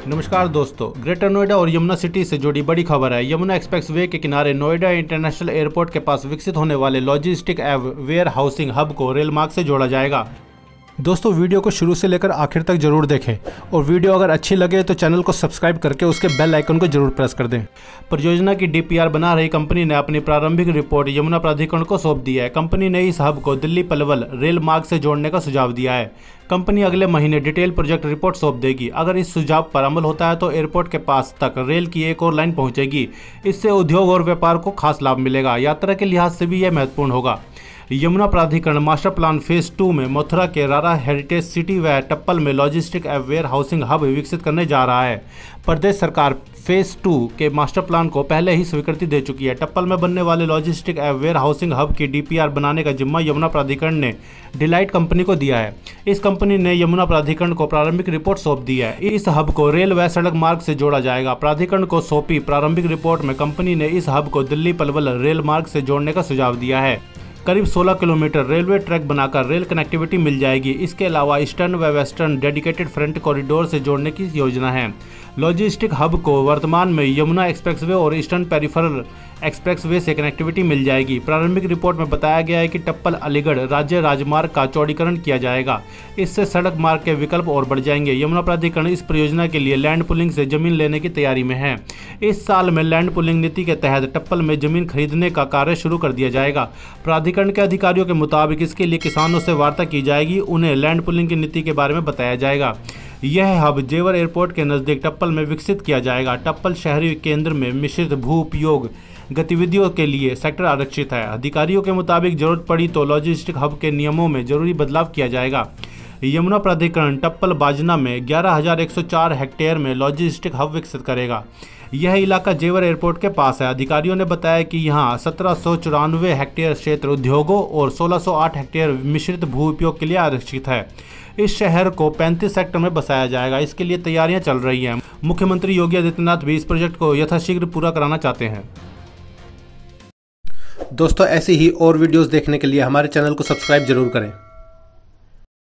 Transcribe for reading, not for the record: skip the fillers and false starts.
नमस्कार दोस्तों, ग्रेटर नोएडा और यमुना सिटी से जुड़ी बड़ी खबर है। यमुना एक्सप्रेसवे के किनारे नोएडा इंटरनेशनल एयरपोर्ट के पास विकसित होने वाले लॉजिस्टिक एवं वेयर हाउसिंग हब को रेल मार्ग से जोड़ा जाएगा। दोस्तों, वीडियो को शुरू से लेकर आखिर तक जरूर देखें और वीडियो अगर अच्छी लगे तो चैनल को सब्सक्राइब करके उसके बेल आइकन को जरूर प्रेस कर दें। परियोजना की डीपीआर बना रही कंपनी ने अपनी प्रारंभिक रिपोर्ट यमुना प्राधिकरण को सौंप दी है। कंपनी ने इस हब को दिल्ली पलवल रेल मार्ग से जोड़ने का सुझाव दिया है। कंपनी अगले महीने डिटेल प्रोजेक्ट रिपोर्ट सौंप देगी। अगर इस सुझाव पर अमल होता है तो एयरपोर्ट के पास तक रेल की एक और लाइन पहुंचेगी। इससे उद्योग और व्यापार को खास लाभ मिलेगा। यात्रा के लिहाज से भी यह महत्वपूर्ण होगा। यमुना प्राधिकरण मास्टर प्लान फेज 2 में मथुरा के रारा हेरिटेज सिटी व टप्पल में लॉजिस्टिक एवं वेयर हाउसिंग हब विकसित करने जा रहा है। प्रदेश सरकार फेज 2 के मास्टर प्लान को पहले ही स्वीकृति दे चुकी है। टप्पल में बनने वाले लॉजिस्टिक एवं वेयर हाउसिंग हब की डीपीआर बनाने का जिम्मा यमुना प्राधिकरण ने डिलाइट कंपनी को दिया है। इस कंपनी ने यमुना प्राधिकरण को प्रारंभिक रिपोर्ट सौंप दी है। इस हब को रेल व सड़क मार्ग से जोड़ा जाएगा। प्राधिकरण को सौंपी प्रारंभिक रिपोर्ट में कंपनी ने इस हब को दिल्ली पलवल रेल मार्ग से जोड़ने का सुझाव दिया है। करीब 16 किलोमीटर रेलवे ट्रैक बनाकर रेल कनेक्टिविटी मिल जाएगी। इसके अलावा ईस्टर्न व वेस्टर्न डेडिकेटेड फ्रंट कॉरिडोर से जोड़ने की योजना है। लॉजिस्टिक हब को वर्तमान में यमुना एक्सप्रेसवे और ईस्टर्न पेरिफेरल एक्सप्रेसवे से कनेक्टिविटी मिल जाएगी। प्रारंभिक रिपोर्ट में बताया गया है कि टप्पल अलीगढ़ राज्य राजमार्ग का चौड़ीकरण किया जाएगा। इससे सड़क मार्ग के विकल्प और बढ़ जाएंगे। यमुना प्राधिकरण इस परियोजना के लिए लैंड पुलिंग से जमीन लेने की तैयारी में है। इस साल में लैंड पुलिंग नीति के तहत टप्पल में जमीन खरीदने का कार्य शुरू कर दिया जाएगा। प्राधिकरण के अधिकारियों के मुताबिक इसके लिए किसानों से वार्ता की जाएगी। उन्हें लैंड पुलिंग की नीति के बारे में बताया जाएगा। यह हब जेवर एयरपोर्ट के नज़दीक टप्पल में विकसित किया जाएगा। टप्पल शहरी केंद्र में मिश्रित भू उपयोग गतिविधियों के लिए सेक्टर आरक्षित है। अधिकारियों के मुताबिक जरूरत पड़ी तो लॉजिस्टिक हब के नियमों में जरूरी बदलाव किया जाएगा। यमुना प्राधिकरण टप्पल बाजना में 11,104 हेक्टेयर में लॉजिस्टिक हब विकसित करेगा। यह इलाका जेवर एयरपोर्ट के पास है। अधिकारियों ने बताया कि यहाँ 1794 हेक्टेयर क्षेत्र उद्योगों और 1608 हेक्टेयर मिश्रित भू उपयोग के लिए आरक्षित है। इस शहर को 35 सेक्टर में बसाया जाएगा। इसके लिए तैयारियां चल रही हैं। मुख्यमंत्री योगी आदित्यनाथ भी इस प्रोजेक्ट को यथाशीघ्र पूरा कराना चाहते हैं। दोस्तों, ऐसी ही और वीडियोस देखने के लिए हमारे चैनल को सब्सक्राइब जरूर करें।